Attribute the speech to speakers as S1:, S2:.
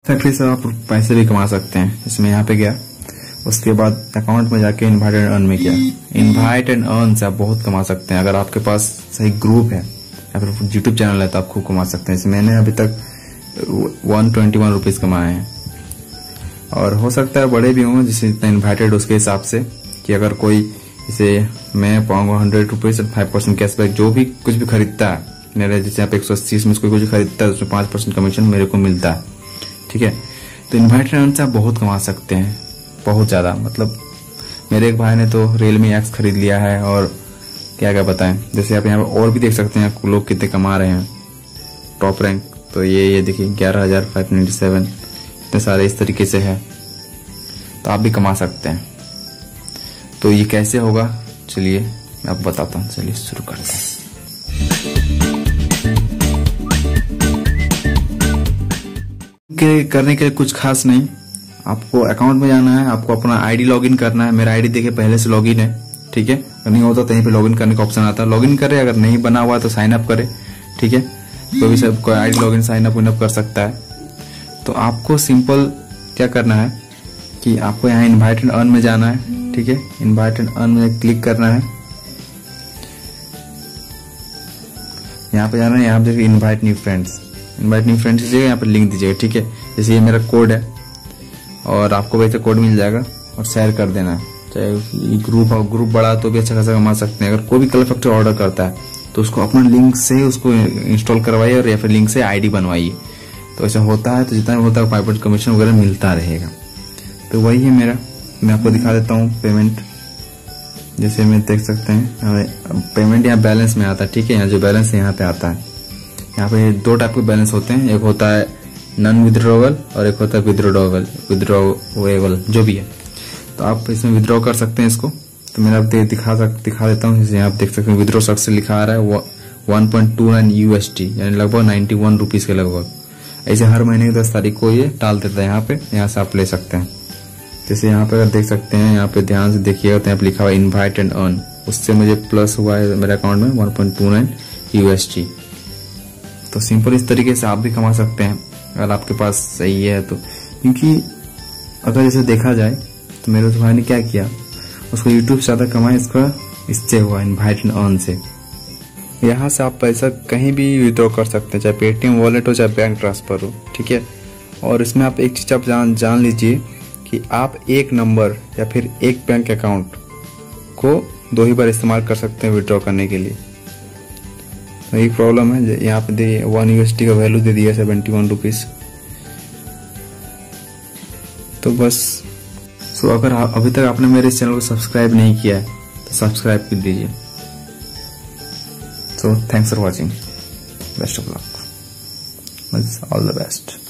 S1: Factory से आप पैसे भी कमा सकते हैं। इसमें यहाँ पे गया, उसके बाद अकाउंट में जाके इनवाइट एंड अर्न में गया। इनवाइट एंड अर्न से आप बहुत कमा सकते हैं। अगर आपके पास सही ग्रुप है या फिर यूट्यूब चैनल है तो आप खूब कमा सकते हैं। इसमें मैंने अभी तक 121 रुपीज कमाए हैं, और हो सकता है बड़े भी हों जिससे इतना इन्वाइटेड उसके हिसाब से, कि अगर कोई इसे मैं पाऊंगा 100 रुपीज 5% कैशबैक, जो भी कुछ भी खरीदता है मेरे, जैसे आप 180 में कोई कुछ खरीदता है उसमें 5% कमीशन मेरे को मिलता है। ठीक है, तो इन्वाइट एंड अर्न से आप बहुत कमा सकते हैं, बहुत ज्यादा। मतलब मेरे एक भाई ने तो Realme X खरीद लिया है, और क्या क्या बताएं। जैसे आप यहाँ पर और भी देख सकते हैं लोग कितने कमा रहे हैं टॉप रैंक। तो ये देखिए 11,597, इतने सारे इस तरीके से है, तो आप भी कमा सकते हैं। तो ये कैसे होगा, चलिए मैं आपको बताता हूँ। चलिए शुरू करते हैं। करने के लिए कुछ खास नहीं, आपको अकाउंट में जाना है, आपको अपना आईडी लॉगिन करना है। मेरा आईडी देखिए पहले से लॉगिन है। ठीक है, अगर नहीं होता तो यहीं पे लॉगिन करने का ऑप्शन आता है, लॉगिन करे। अगर नहीं बना हुआ तो साइन अप करे। ठीक है, कोई भी सब आईडी लॉगिन साइन अप कर सकता है। तो आपको सिंपल क्या करना है कि आपको यहाँ इनवाइट एंड अर्न में जाना है। ठीक है, इनवाइट एंड अर्न में क्लिक करना है। यहाँ पे जाना है, यहाँ पे देखिए invite new friends, invite new friends दीजिएगा, यहाँ पे लिंक दीजिएगा। ठीक है, जैसे ये मेरा कोड है और आपको वैसे कोड मिल जाएगा, और शेयर कर देना है। चाहे ग्रुप बड़ा तो भी अच्छा खासा कमा सकते हैं। अगर कोई भी कलर फैक्ट्री ऑर्डर करता है तो उसको अपना लिंक से उसको इंस्टॉल करवाइए, और या फिर लिंक से आईडी बनवाइए। तो ऐसा होता है, तो जितना भी होता है 5% कमीशन वगैरह मिलता रहेगा। तो वही है मेरा, मैं आपको दिखा देता हूँ पेमेंट। जैसे मैं देख सकते हैं पेमेंट यहाँ बैलेंस में आता है। ठीक है, यहाँ जो बैलेंस है यहाँ पे आता है। यहाँ पे 2 टाइप के बैलेंस होते हैं, एक होता है नॉन विथड्रॉवल और एक होता है विथड्रॉवेबल, जो भी है। तो आप इसमें विथड्रॉ कर सकते हैं इसको। तो मैं आपको दिखा देता हूँ। जैसे यहाँ आप देख सकते हैं विथड्रॉ सक्सेस से लिखा आ रहा है 1.29 USD, यानी लगभग 91 रुपीज के लगभग। ऐसे हर महीने की 10 तारीख को ये डाल देता है यहाँ पे, यहाँ से आप ले सकते हैं। जैसे यहाँ पे अगर देख सकते हैं, यहाँ पे ध्यान से देखिएगा तो यहाँ पे लिखा हुआ इनवाइट एंड अर्न, उससे मुझे प्लस हुआ है मेरे अकाउंट में 1.29 USD। तो सिंपल इस तरीके से आप भी कमा सकते हैं अगर आपके पास सही है तो। क्योंकि अगर इसे देखा जाए तो मेरे भाई ने क्या किया, उसको यूट्यूब से ज्यादा कमाए इससे हुआ, इनवाइट एंड अर्न से। यहाँ से आप पैसा कहीं भी विड्रॉ कर सकते हैं, चाहे पेटीएम वॉलेट हो चाहे बैंक ट्रांसफर हो। ठीक है, और इसमें आप एक चीज आप जान लीजिए कि आप एक नंबर या फिर एक बैंक अकाउंट को 2 ही बार इस्तेमाल कर सकते हैं विड्रॉ करने के लिए। यही प्रॉब्लम है। यहाँ पे देखिए 1 USD का वैल्यू दे दिया 71 रुपीज। तो बस अगर अभी तक आपने मेरे चैनल को सब्सक्राइब नहीं किया है तो सब्सक्राइब कर दीजिए। So thanks for watching. Best of luck. All the best.